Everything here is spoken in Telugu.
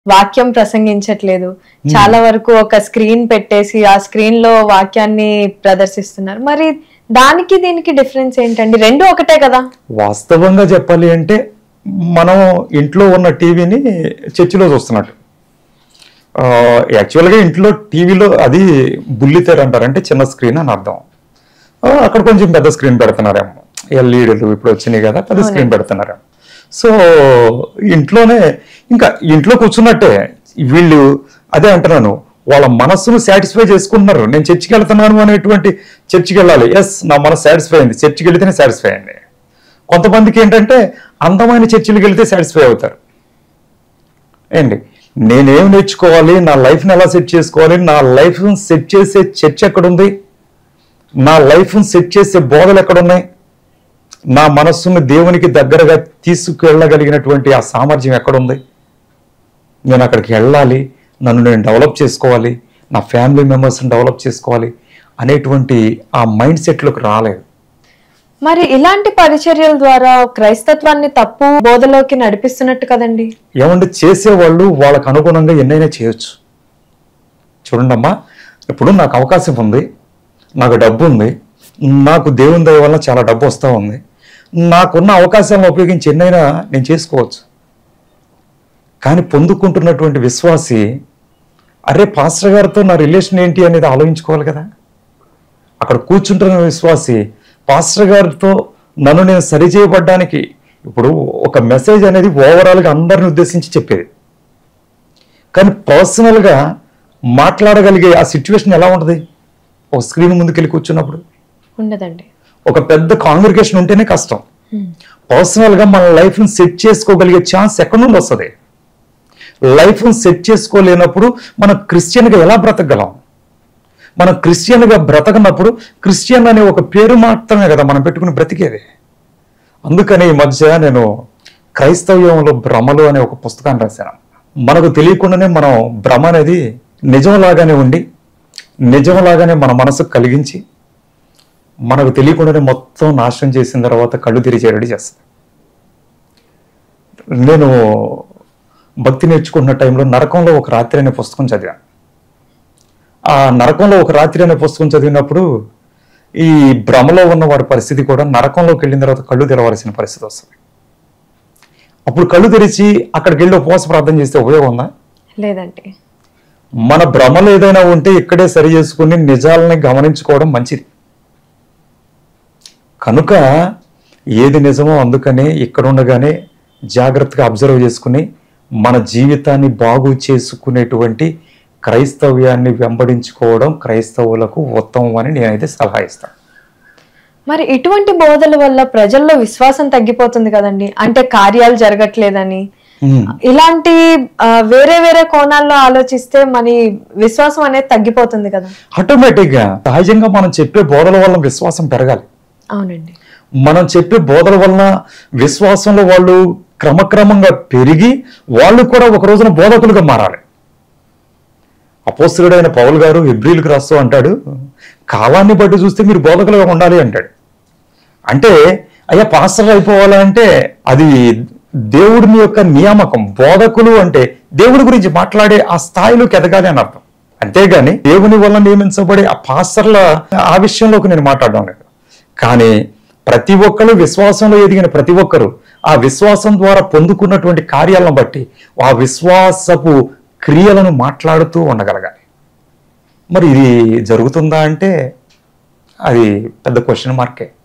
వాక్యం ప్రసంగించట్లేదు. చాలా వరకు ఒక స్క్రీన్ పెట్టేసి ఆ స్క్రీన్ లో వాక్యాన్ని ప్రదర్శిస్తున్నారు. మరి దానికి దీనికి డిఫరెన్స్ ఏంటండి? రెండు ఒకటే కదా? వాస్తవంగా చెప్పాలి అంటే మనం ఇంట్లో ఉన్న టీవీని చర్చిలో చూస్తున్నట్టు. యాక్చువల్గా ఇంట్లో టీవీలో అది బుల్లితెర అంటారు, అంటే చిన్న స్క్రీన్ అని అర్థం. అక్కడ కొంచెం పెద్ద స్క్రీన్ పెడుతున్నారేమో, ఎల్ఈడీలు ఇప్పుడు వచ్చినాయి కదా, పెద్ద స్క్రీన్ పెడుతున్నారేమో. సో ఇంట్లోనే ఇంకా ఇంట్లో కూర్చున్నట్టే వీళ్ళు, అదే అంటున్నాను, వాళ్ళ మనస్సును సాటిస్ఫై చేసుకుంటున్నారు. నేను చర్చికి వెళ్తున్నాను అనేటువంటి, చర్చికి వెళ్ళాలి, ఎస్ నా మనసు సాటిస్ఫై అయింది, చర్చికి వెళితేనే సాటిస్ఫై అయింది. కొంతమందికి ఏంటంటే అందమైన చర్చిలకు వెళితే సాటిస్ఫై అవుతారు. ఏంటి నేనేం నేర్చుకోవాలి, నా లైఫ్ని ఎలా సెట్ చేసుకోవాలి, నా లైఫ్ని సెట్ చేసే చర్చ్ ఎక్కడుంది, నా లైఫ్ని సెట్ చేసే బోధలు ఎక్కడున్నాయి, నా మనస్సును దేవునికి దగ్గరగా తీసుకువెళ్ళగలిగినటువంటి ఆ సామర్థ్యం ఎక్కడుంది, నేను అక్కడికి వెళ్ళాలి, నన్ను నేను డెవలప్ చేసుకోవాలి, నా ఫ్యామిలీ మెంబర్స్ని డెవలప్ చేసుకోవాలి అనేటువంటి ఆ మైండ్ సెట్లోకి రాలేదు. మరి ఇలాంటి పరిచర్యల ద్వారా క్రైస్తత్వాన్ని తప్పు బోధలోకి నడిపిస్తున్నట్టు కదండి? ఏమంటే చేసేవాళ్ళు వాళ్ళకు అనుగుణంగా ఎన్నైనా చేయొచ్చు. చూడండి అమ్మా, ఇప్పుడు నాకు అవకాశం ఉంది, నాకు డబ్బు ఉంది, నాకు దేవుని దయ వల్ల చాలా డబ్బు వస్తూ ఉంది, నాకున్న అవకాశాలను ఉపయోగించి ఎన్నైనా నేను చేసుకోవచ్చు. కానీ పొందుకుంటున్నటువంటి విశ్వాసి, అరే పాస్టర్ గారితో నా రిలేషన్ ఏంటి అనేది ఆలోచించుకోవాలి కదా. అక్కడ కూర్చుంటున్న విశ్వాసి పాస్టర్ గారితో నన్ను నేను సరిచేయబడ్డానికి, ఇప్పుడు ఒక మెసేజ్ అనేది ఓవరాల్గా అందరిని ఉద్దేశించి చెప్పేది, కానీ పర్సనల్గా మాట్లాడగలిగే ఆ సిచ్యువేషన్ ఎలా ఉంటుంది? ఒక స్క్రీన్ ముందుకెళ్ళి కూర్చున్నప్పుడు ఉండదండి. ఒక పెద్ద కాంగ్రిగేషన్ ఉంటేనే కష్టం. పర్సనల్గా మన లైఫ్ని సెట్ చేసుకోగలిగే ఛాన్స్ ఎక్కడి నుండి వస్తుంది? లైఫ్ని సెట్ చేసుకోలేనప్పుడు మనం క్రిస్టియన్గా ఎలా బ్రతకగలం? మనం క్రిస్టియన్గా బ్రతకనప్పుడు క్రిస్టియన్ అనే ఒక పేరు మాత్రమే కదా మనం పెట్టుకుని బ్రతికేది. అందుకని ఈ మధ్య నేను క్రైస్తవ్యంలో భ్రమలు అనే ఒక పుస్తకాన్ని రాశాను. మనకు తెలియకుండానే మనం భ్రమ అనేది నిజంలాగానే ఉండి, నిజంలాగానే మన మనసుకు కలిగించి, మనకు తెలియకుండానే మొత్తం నాశనం చేసిన తర్వాత కళ్ళు తెరిచేటట్టు చేస్తుంది. నేను భక్తి నేర్చుకుంటున్న టైంలో నరకంలో ఒక రాత్రి అనే పుస్తకం చదివాను. ఆ నరకంలో ఒక రాత్రి అనే పుస్తకం చదివినప్పుడు ఈ భ్రమలో ఉన్న వాడి పరిస్థితి కూడా నరకంలోకి వెళ్ళిన తర్వాత కళ్ళు తెరవలసిన పరిస్థితి వస్తుంది. అప్పుడు కళ్ళు తెరిచి అక్కడికి వెళ్ళి ఉపవాస ప్రార్థన చేస్తే ఉపయోగం ఉందా? లేదండి. మన భ్రమలు ఏదైనా ఉంటే ఇక్కడే సరి చేసుకుని నిజాలని గమనించుకోవడం మంచిది. కనుక ఏది నిజమో అందుకనే ఇక్కడ ఉండగానే జాగ్రత్తగా అబ్జర్వ్ చేసుకుని మన జీవితాన్ని బాగు చేసుకునేటువంటి క్రైస్తవ్యాన్ని వెంబడించుకోవడం క్రైస్తవులకు ఉత్తమం అని నేనైతే సలహా ఇస్తాను. మరి ఇటువంటి బోధల వల్ల ప్రజల్లో విశ్వాసం తగ్గిపోతుంది కదండి. అంటే కార్యాలు జరగట్లేదని, ఇలాంటి వేరే వేరే కోణాల్లో ఆలోచిస్తే మన విశ్వాసం అనేది తగ్గిపోతుంది కదా. ఆటోమేటిక్ గా సహజంగా మనం చెప్పే బోధల వల్ల విశ్వాసం పెరగాలి. అవునండి. మనం చెప్పే బోధల వలన విశ్వాసంలో వాళ్ళు క్రమక్రమంగా పెరిగి వాళ్ళు కూడా ఒక రోజున బోధకులుగా మారాలి. అపోస్తలుడైన పౌలు గారు హెబ్రీలకు రాస్తూ అంటాడు, కాలాన్ని బట్టి చూస్తే మీరు బోధకులుగా ఉండాలి అంటాడు. అంటే అయ్యా పాస్టర్ అయిపోవాలంటే అది దేవుడిని యొక్క నియామకం. బోధకులు అంటే దేవుడి గురించి మాట్లాడే ఆ స్థాయిలోకి ఎదగాలి అని అర్థం. అంతేగాని దేవుని వల్ల నియమించబడే ఆ పాస్టర్ల ఆ విషయంలోకి నేను మాట్లాడడం లేదు. కానీ ప్రతి ఒక్కరు విశ్వాసంలో ఎదిగిన ప్రతి ఒక్కరు ఆ విశ్వాసం ద్వారా పొందుకున్నటువంటి కార్యాలను బట్టి ఆ విశ్వాసపు క్రియలను మాట్లాడుతూ ఉండగలగాలి. మరి ఇది జరుగుతుందా అంటే అది పెద్ద క్వశ్చన్ మార్కే.